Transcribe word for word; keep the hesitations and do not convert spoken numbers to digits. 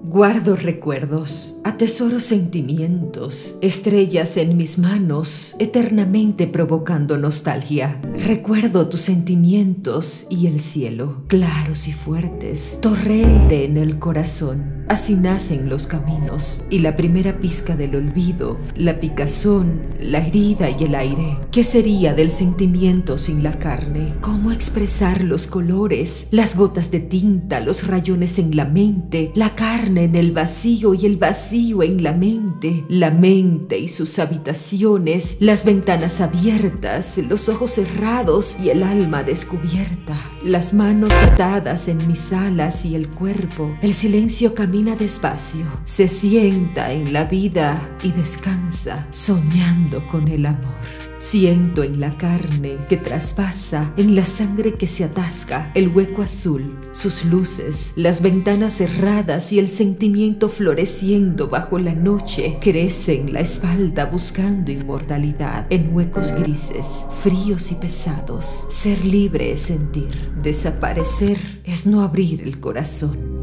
Guardo recuerdos, atesoro sentimientos, estrellas en mis manos, eternamente provocando nostalgia. Recuerdo tus sentimientos y el cielo, claros y fuertes, torrente en el corazón. Así nacen los caminos y la primera pizca del olvido, la picazón, la herida y el aire. ¿Qué sería del sentimiento sin la carne? ¿Cómo expresar los colores, las gotas de tinta, los rayones en la mente, la carne en el vacío y el vacío en la mente, la mente y sus habitaciones, las ventanas abiertas, los ojos cerrados y el alma descubierta, las manos atadas en mis alas y el cuerpo? El silencio camina despacio, se sienta en la vida y descansa, soñando con el amor. Siento en la carne que traspasa, en la sangre que se atasca, el hueco azul, sus luces, las ventanas cerradas y el sentimiento floreciendo bajo la noche. Crece en la espalda buscando inmortalidad, en huecos grises, fríos y pesados. Ser libre es sentir, desaparecer es no abrir el corazón.